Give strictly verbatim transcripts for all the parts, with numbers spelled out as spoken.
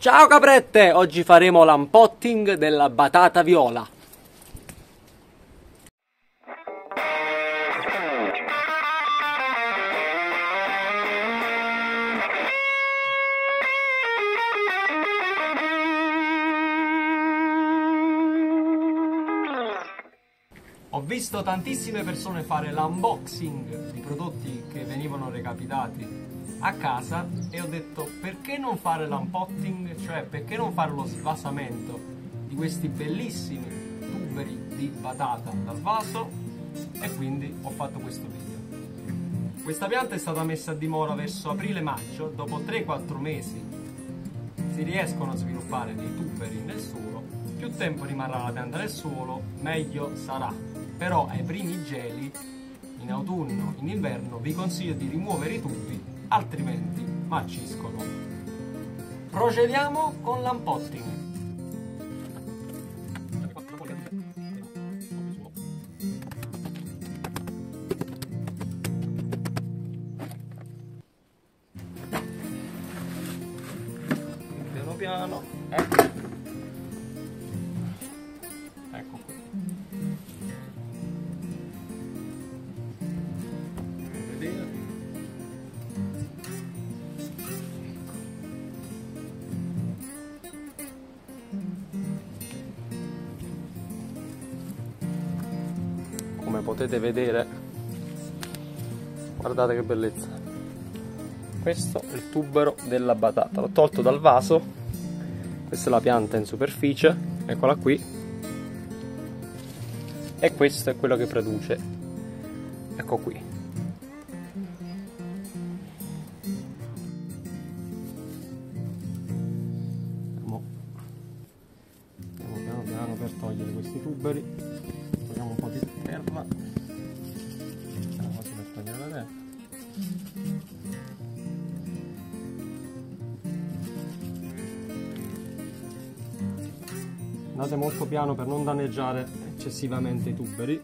Ciao caprette! Oggi faremo l'unpotting della batata viola. Ho visto tantissime persone fare l'unboxing di prodotti che venivano recapitati a casa e ho detto perché non fare l'unpotting, cioè perché non fare lo svasamento di questi bellissimi tuberi di batata da svaso, e quindi ho fatto questo video. Questa pianta è stata messa a dimora verso aprile-maggio, dopo tre quattro mesi si riescono a sviluppare dei tuberi nel suolo, più tempo rimarrà la pianta nel suolo, meglio sarà. Però ai primi geli, in autunno, in inverno, vi consiglio di rimuovere i tubi, altrimenti marciscono. Procediamo con l'unpotting. Piano piano, ecco. Ecco qui. Vedete? Come potete vedere, guardate che bellezza. Questo è il tubero della batata, l'ho tolto dal vaso. Questa è la pianta in superficie, eccola qui, e questo è quello che produce, ecco qui. Andiamo, andiamo piano piano per togliere questi tuberi, togliamo un po' di terra, andiamo quasi per togliere la terra. Andate molto piano per non danneggiare eccessivamente i tuberi.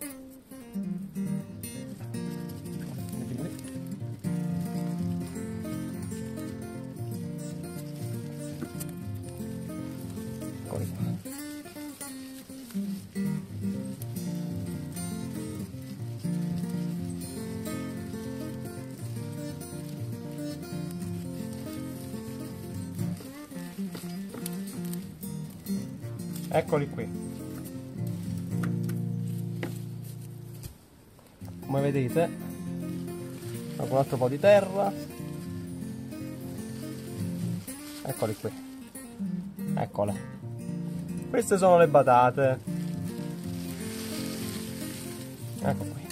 Eccoli qua. Eccoli qui. Come vedete, con un altro po' di terra. Eccoli qui. Eccole. Queste sono le batate. Ecco qui.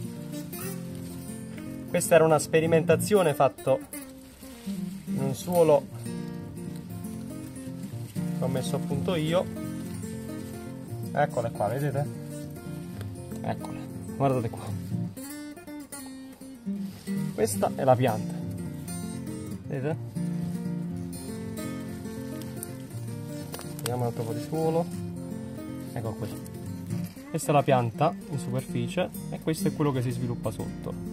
Questa era una sperimentazione fatta in un suolo che ho messo a punto io. Eccole qua, vedete? Eccole, guardate qua. Questa è la pianta. Vedete? Vediamo un altro po' di suolo. Ecco qui. Questa è la pianta in superficie e questo è quello che si sviluppa sotto.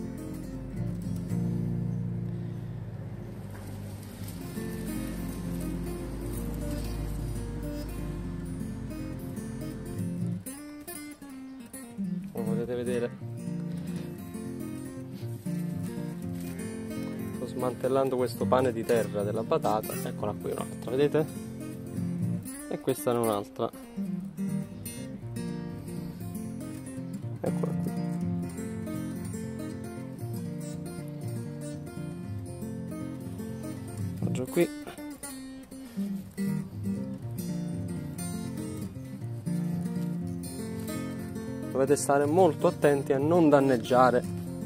Potete vedere, sto smantellando questo pane di terra della batata. Eccola qui un'altra, vedete? E questa è un'altra, eccola qui. Appoggio qui. Dovete stare molto attenti a non danneggiare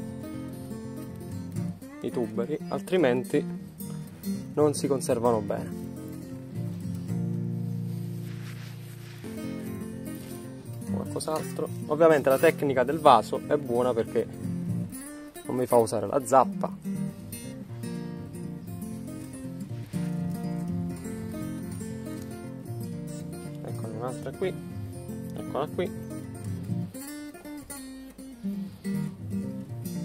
i tuberi, altrimenti non si conservano bene. Qualcos'altro. Ovviamente la tecnica del vaso è buona perché non mi fa usare la zappa. Eccola un'altra qui, eccola qui.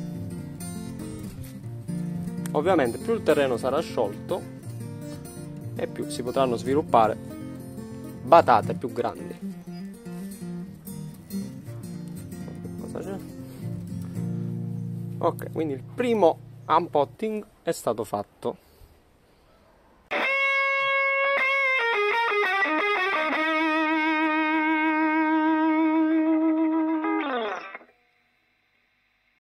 Ovviamente più il terreno sarà sciolto e più si potranno sviluppare batate più grandi. Cosa c'è? Ok, quindi il primo unpotting è stato fatto.